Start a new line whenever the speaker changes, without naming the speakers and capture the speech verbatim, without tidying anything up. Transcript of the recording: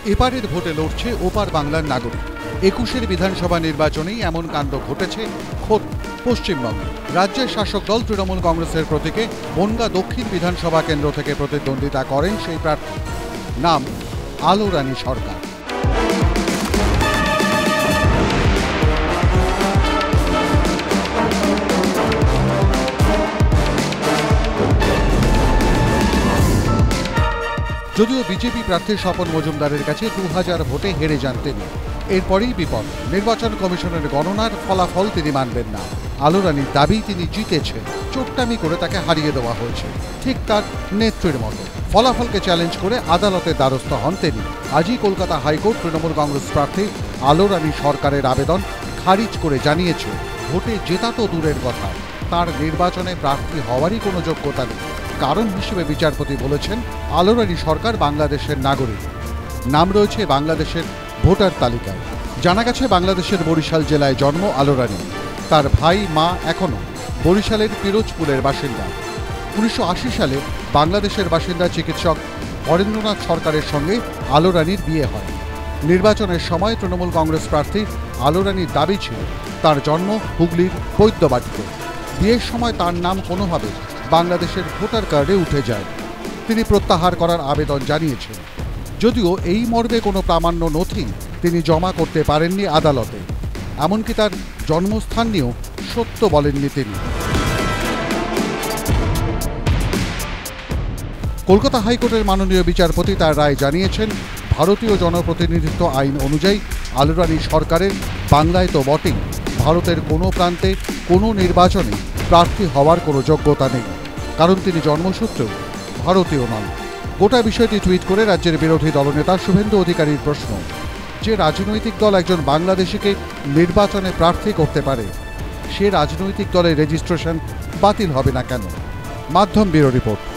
এপারের ভোটে লড়ছে ওপার বাংলার নাগরিক। একুশের বিধানসভা নির্বাচনেই এমন কাণ্ড ঘটেছে খোদ পশ্চিমবঙ্গে। রাজ্যের শাসক দল তৃণমূল কংগ্রেসের প্রতীকে বনগাঁ দক্ষিণ বিধানসভা কেন্দ্র থেকে প্রতিদ্বন্দ্বিতা করেন সেই প্রার্থী, নাম আলো রানী সরকার। যদিও বিজেপি প্রার্থী স্বপন মজুমদারের কাছে দু হাজার ভোটে হেরে যান তিনি। এরপরেই বিপদ, নির্বাচন কমিশনের গণনার ফলাফল তিনি মানবেন না। আলো রানীর দাবি তিনি জিতেছেন, চোট্টামি করে তাকে হারিয়ে দেওয়া হয়েছে, ঠিক তার নেত্রীর মতো। ফলাফলকে চ্যালেঞ্জ করে আদালতের দ্বারস্থ হন তিনি। আজই কলকাতা হাইকোর্ট তৃণমূল কংগ্রেস প্রার্থী আলো রানী সরকারের আবেদন খারিজ করে জানিয়েছে, ভোটে জেতা তো দূরের কথা, তার নির্বাচনে প্রার্থী হওয়ারই কোনো যোগ্যতা নেই। কারণ হিসেবে বিচারপতি বলেছেন, আলো রানী সরকার বাংলাদেশের নাগরিক, নাম রয়েছে বাংলাদেশের ভোটার তালিকায়। জানা গেছে বরিশাল বরিশাল জেলায় জন্ম আলো রানী। তার ভাই মা এখনও বরিশালের পিরোজপুরের বাসিন্দা। উনিশশো আশি সালে বাংলাদেশের বাসিন্দা চিকিৎসক হরেন্দ্রনাথ সরকারের সঙ্গে আলো রানীর বিয়ে হয়। নির্বাচনের সময় তৃণমূল কংগ্রেস প্রার্থী আলো রানীর দাবি ছিল তার জন্ম হুগলির বৈদ্যবাটিতে। বিয়ের সময় তার নাম কোনোভাবে বাংলাদেশের ভোটার কার্ডে উঠে যায়। তিনি প্রত্যাহার করার আবেদন জানিয়েছেন, যদিও এই মর্মে কোনো প্রামাণ্য নথি তিনি জমা করতে পারেননি আদালতে। এমনকি তার জন্মস্থান নিয়েও সত্য বলেননি তিনি। কলকাতা হাইকোর্টের মাননীয় বিচারপতি তার রায় জানিয়েছেন, ভারতীয় জনপ্রতিনিধিত্ব আইন অনুযায়ী আলো রানী সরকারের বাংলায় তো বটেই, ভারতের কোনো প্রান্তে কোনো নির্বাচনে প্রার্থী হওয়ার কোনো যোগ্যতা নেই, কারণ তিনি জন্মসূত্রেও ভারতীয় নন। গোটা বিষয়টি টুইট করে রাজ্যের বিরোধী দলনেতা শুভেন্দু অধিকারীর প্রশ্ন, যে রাজনৈতিক দল একজন বাংলাদেশিকে নির্বাচনে প্রার্থী করতে পারে, সে রাজনৈতিক দলের রেজিস্ট্রেশন বাতিল হবে না কেন? মাধ্যম ব্যুরো রিপোর্ট।